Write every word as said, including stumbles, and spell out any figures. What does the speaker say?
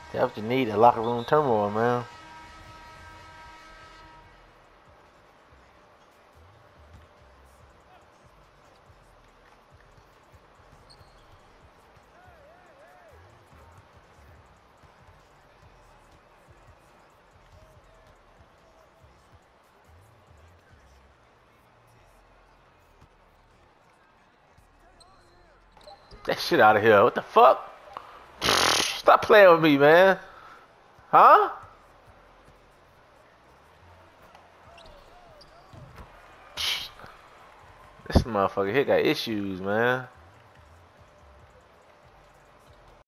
That's what you need, a locker room turmoil, man. That shit out of here. What the fuck? Stop playing with me, man. Huh? This motherfucker here got issues, man.